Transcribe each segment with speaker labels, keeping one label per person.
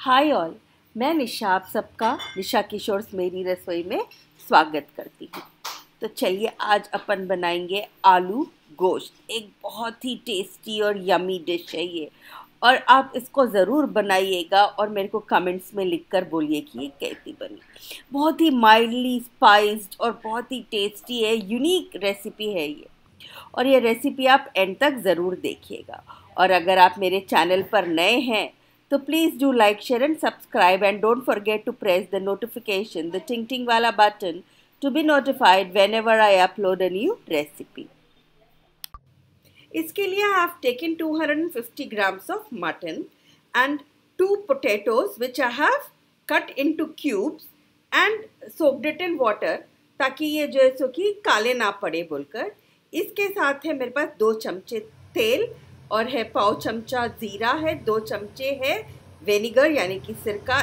Speaker 1: Hi all, मैं निशा आप सबका निशा किशोर्स मेरी रसोई में स्वागत करती हूँ। तो चलिए आज अपन बनाएंगे आलू गोश्त। एक बहुत ही टेस्टी और यमी डिश है ये, और आप इसको ज़रूर बनाइएगा और मेरे को कमेंट्स में लिखकर बोलिए कि ये कैसी बनी। बहुत ही माइल्डली स्पाइस्ड और बहुत ही टेस्टी है, यूनिक रेसिपी है ये, और ये रेसिपी आप एंड तक ज़रूर देखिएगा। और अगर आप मेरे चैनल पर नए हैं तो please do like, share and subscribe, and don't forget to press the notification, the ting ting वाला button to be notified whenever I upload a new recipe. इसके लिए I have taken 250 grams of mutton and 2 potatoes which I have cut into cubes and soaked it in water ताकि ये जो है सो कि काले ना पड़े बोलकर। इसके साथ है मेरे पास 2 चमचे तेल और है पाव चमचा जीरा है, 2 चमचे है विनेगर यानी कि सिरका,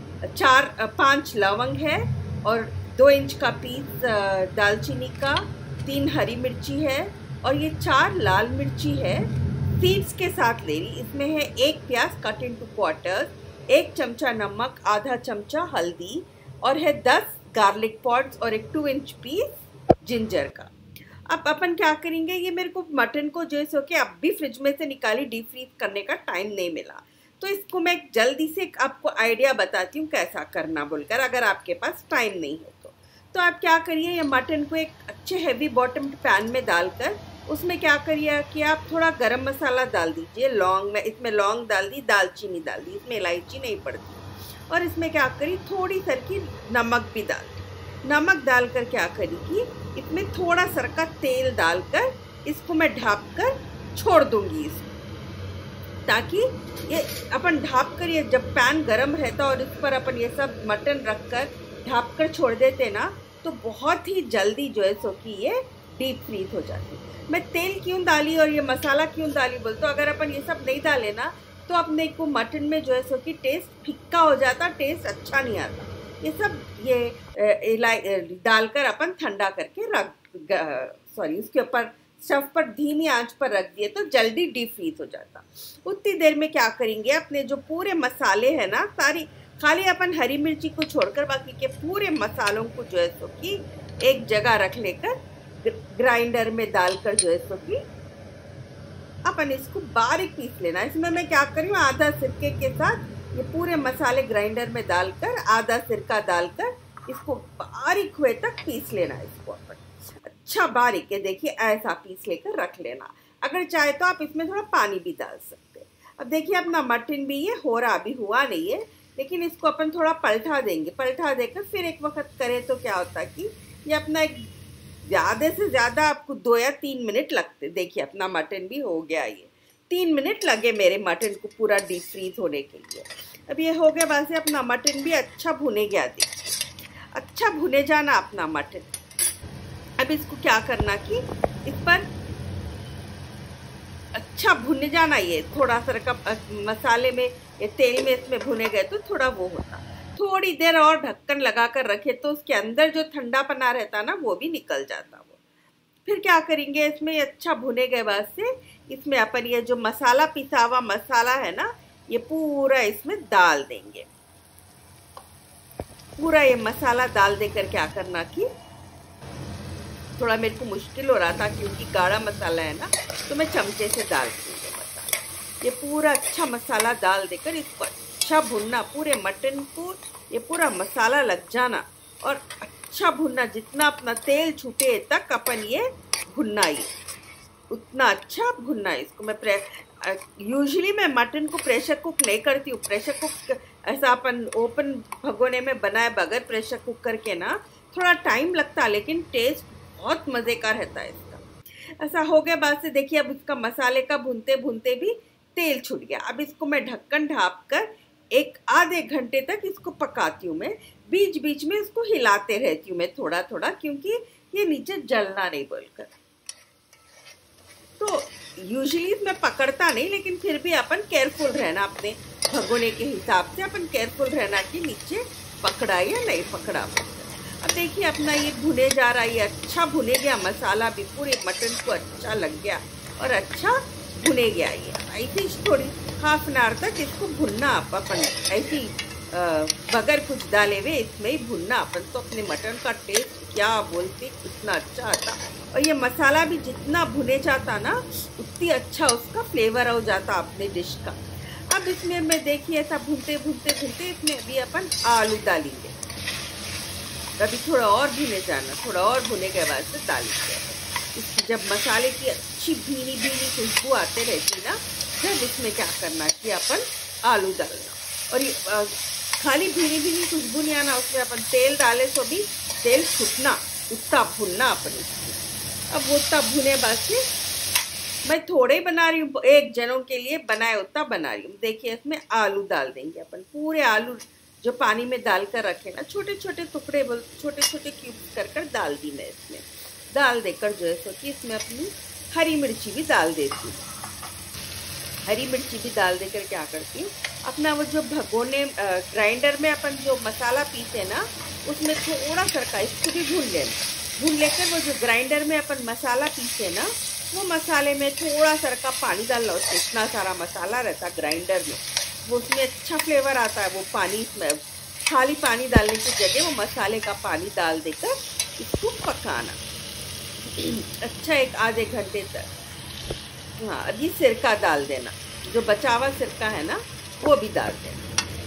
Speaker 1: 4-5 लवंग है और 2 इंच का पीस दालचीनी का, 3 हरी मिर्ची है और ये 4 लाल मिर्ची है सीड्स के साथ ले रही। इसमें है 1 प्याज कट इनटू क्वार्टर्स, 1 चमचा नमक, आधा चमचा हल्दी और है 10 गार्लिक पॉड्स और एक 2 इंच पीस जिंजर का। अब अपन क्या करेंगे, ये मेरे को मटन को जो है सो कि अब भी फ्रिज में से निकाली, डीप फ्रीज करने का टाइम नहीं मिला, तो इसको मैं जल्दी से आपको आइडिया बताती हूँ कैसा करना बोलकर, अगर आपके पास टाइम नहीं है तो आप क्या करिए, ये मटन को एक अच्छे हैवी बॉटम पैन में डालकर उसमें क्या करिए कि आप थोड़ा गरम मसाला डाल दीजिए। लौंग, मैं इसमें लौंग डाल दी, दालचीनी डाल दी, इसमें इलायची नहीं पड़ती। और इसमें क्या करी, थोड़ी सर की नमक भी डाल दी। नमक डालकर क्या करेगी, इसमें थोड़ा सर का तेल डालकर इसको मैं ढाँप कर छोड़ दूँगी इसको, ताकि ये अपन ढाँप कर, ये जब पैन गरम रहता और इस पर अपन ये सब मटन रख कर ढाँप कर छोड़ देते ना, तो बहुत ही जल्दी जो है सो कि ये डीप फ्रीज हो जाती। मैं तेल क्यों डाली और ये मसाला क्यों डाली बोल, तो अगर अपन ये सब नहीं डाले ना तो अपने को मटन में जो है सो कि टेस्ट फीका हो जाता, टेस्ट अच्छा नहीं आता। ये सब ये डालकर अपन ठंडा करके उसके ऊपर स्टव पर धीमी आंच पर रख दिए तो जल्दी डीप फ्रीज हो जाता। उतनी देर में क्या करेंगे, अपने जो पूरे मसाले हैं ना, खाली अपन हरी मिर्ची को छोड़कर बाकी के पूरे मसालों को जो है सो कि एक जगह रख लेकर ग्राइंडर में डालकर जो है सो कि अपन इसको बारीक पीस लेना। इसमें मैं क्या करी हूँ, आधा सिरके के साथ ये पूरे मसाले ग्राइंडर में डालकर, आधा सिरका डालकर इसको बारीक हुए तक पीस लेना। इसको अपन अच्छा बारीक है, देखिए ऐसा पीस लेकर रख लेना। अगर चाहे तो आप इसमें थोड़ा पानी भी डाल सकते हैं। अब देखिए अपना मटन भी ये हो रहा, अभी हुआ नहीं है, लेकिन इसको अपन थोड़ा पलटा देंगे। पलटा देकर फिर एक वक्त करें तो क्या होता है कि ये अपना एक ज़्यादा से ज़्यादा आपको 2 या 3 मिनट लगते। देखिए अपना मटन भी हो गया, ये 3 मिनट लगे मेरे मटन को पूरा डीप फ्रीज होने के लिए। अब ये हो गया, वैसे अपना मटन भी अच्छा भुने गया। देखिए अच्छा भुने जाना अपना मटन। अब इसको क्या करना कि इस पर अच्छा भुने जाना, ये थोड़ा सा का मसाले में, ये तेल में इसमें भुने गए तो थोड़ा वो होता। थोड़ी देर और ढक्कन लगा कर रखे तो उसके अंदर जो ठंडापना रहता ना वो भी निकल जाता वो। फिर क्या करेंगे, इसमें अच्छा भुने गए बाद से इसमें अपन ये जो मसाला, पिसा हुआ मसाला है ना, ये पूरा इसमें डाल देंगे। पूरा ये मसाला डाल देकर क्या करना कि थोड़ा मेरे को मुश्किल हो रहा था क्योंकि गाढ़ा मसाला है ना, तो मैं चमचे से डाल दूँगी मसाला। ये पूरा अच्छा मसाला डाल देकर इसको अच्छा भुनना, पूरे मटन को ये पूरा मसाला लग जाना और अच्छा भुनना, जितना अपना तेल छूटे तक अपन ये भुनना, ही उतना अच्छा भुनना। इसको मैं यूजुअली मैं मटन को प्रेशर कुक नहीं करती हूँ। प्रेशर कुक ऐसा अपन ओपन भगोने में बनाए बगैर प्रेशर कुक करके ना थोड़ा टाइम लगता है, लेकिन टेस्ट बहुत मज़े का रहता है इसका। ऐसा हो गया बाद से देखिए, अब इसका मसाले का भुनते भुनते भी तेल छूट गया। अब इसको मैं ढक्कन ढाँप कर 1-आधे घंटे तक इसको पकाती हूँ। मैं बीच बीच में इसको हिलाते रहती हूँ मैं थोड़ा थोड़ा, क्योंकि ये नीचे जलना नहीं बोलकर। तो यूजुअली इसमें पकड़ता नहीं, लेकिन फिर भी अपन केयरफुल रहना, अपने भगोने के हिसाब से अपन केयरफुल रहना कि नीचे पकड़ा या नहीं पकड़ा। अब देखिए अपना ये भुने जा रहा है, ये अच्छा भुने गया, मसाला भी पूरे मटन को अच्छा लग गया और अच्छा भुने गया। ये ऐसे थोड़ी हाफ एन आवर तक इसको भुनना अपन ऐसी बगैर कुछ डाले हुए इसमें ही भुनना अपन। तो अपने मटन का टेस्ट क्या बोलते कितना अच्छा आता, और ये मसाला भी जितना भुने जाता ना उतनी अच्छा उसका फ्लेवर हो जाता अपने डिश का। अब इसमें मैं देखिए ऐसा भूनते भूनते भूनते इसमें अभी अपन आलू डालेंगे। अभी थोड़ा और भुने जाना, थोड़ा और भुने के बाद से डालेंगे। इसकी जब मसाले की अच्छी भीनी भीनी खुशबू आते रहती ना, जब इसमें क्या करना कि अपन आलू डालना, और ये खाली भीनी भीनी खुशबू नहीं आना, उसमें अपन तेल डाले तो भी तेल फूटना उतना भुनना अपन इसमें। अब वो उतना भुने बाद से मैं थोड़े ही बना रही हूँ, एक जनों के लिए बनाए उतना बना रही हूँ। देखिए इसमें आलू डाल देंगे अपन, पूरे आलू जो पानी में डाल कर रखे ना, छोटे छोटे टुकड़े छोटे छोटे क्यूब्स कर कर डाल दी मैं इसमें। डाल देकर जो है सो कि इसमें अपनी हरी मिर्ची भी डाल देती हूँ। हरी मिर्ची भी डाल देकर क्या करती हूँ, अपना वो जो भगोने ग्राइंडर में अपन जो मसाला पीते ना उसमें थोड़ा सरका इसको भी भून लेना। भून लेकर वो जो ग्राइंडर में अपन मसाला पीते ना, वो मसाले में थोड़ा सरका पानी डालना। उसमें इतना सारा मसाला रहता ग्राइंडर में, वो उसमें अच्छा फ्लेवर आता है। वो पानी इसमें खाली पानी डालने की जगह वो मसाले का पानी डाल देकर इसको पकाना अच्छा एक आधे घंटे तक। हाँ, अभी सिरका डाल देना, जो बचा हुआ सिरका है ना वो भी डाल देना।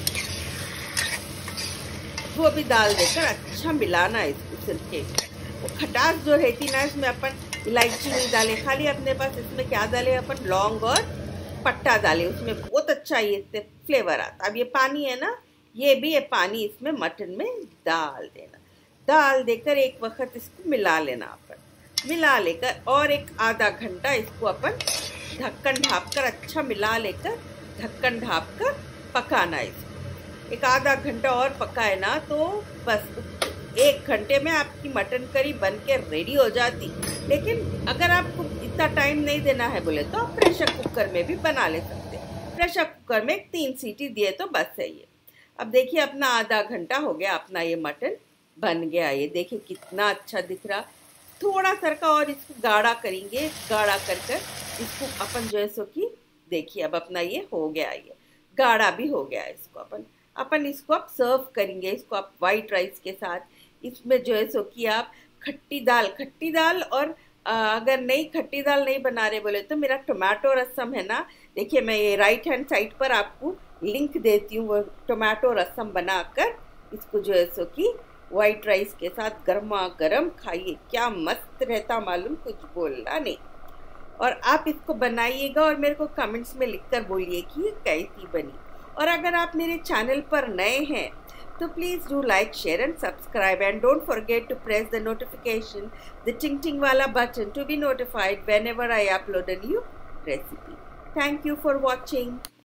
Speaker 1: वो भी डाल देकर अच्छा मिलाना इसको सिरके। वो खटास जो रहती ना इसमें अपन इलायची नहीं डाले, खाली अपने पास इसमें क्या डाले अपन, लौंग और पट्टा डाले, उसमें बहुत अच्छा ये फ्लेवर आता। अब ये पानी है ना, ये पानी इसमें मटन में डाल देना। डाल देकर एक वक्त इसको मिला लेना अपन। मिला लेकर और एक आधा घंटा इसको अपन ढक्कन ढाप कर अच्छा मिला लेकर ढक्कन ढाप कर पकाना। इसको एक आधा घंटा और पकाए ना तो बस एक घंटे में आपकी मटन करी बन के रेडी हो जाती। लेकिन अगर आपको इतना टाइम नहीं देना है बोले तो आप प्रेशर कुकर में भी बना ले सकते हैं। प्रेशर कुकर में 3 सीटी दिए तो बस है ये। अब देखिए अपना आधा घंटा हो गया, अपना ये मटन बन गया। ये देखिए कितना अच्छा दिख रहा। थोड़ा सरका और इसको गाढ़ा करेंगे, गाढ़ा कर कर इसको अपन जो है सो कि देखिए अब अपना ये हो गया, ये गाढ़ा भी हो गया। इसको अपन इसको आप सर्व करेंगे। इसको आप वाइट राइस के साथ इसमें जो है सो कि आप खट्टी दाल और अगर नहीं खट्टी दाल नहीं बना रहे बोले तो मेरा टोमेटो रसम है ना, देखिए मैं ये राइट हैंड साइड पर आपको लिंक देती हूँ। वो टोमेटो रसम बनाकर इसको जो है सो कि वाइट राइस के साथ गर्मा गर्म खाइए, क्या मस्त रहता मालूम, कुछ बोलना नहीं। और आप इसको बनाइएगा और मेरे को कमेंट्स में लिखकर बोलिए कि ये कैसी बनी। और अगर आप मेरे चैनल पर नए हैं तो please do like, share and subscribe and don't forget to press the notification, the ting वाला button to be notified whenever I upload a new recipe. Thank you for watching.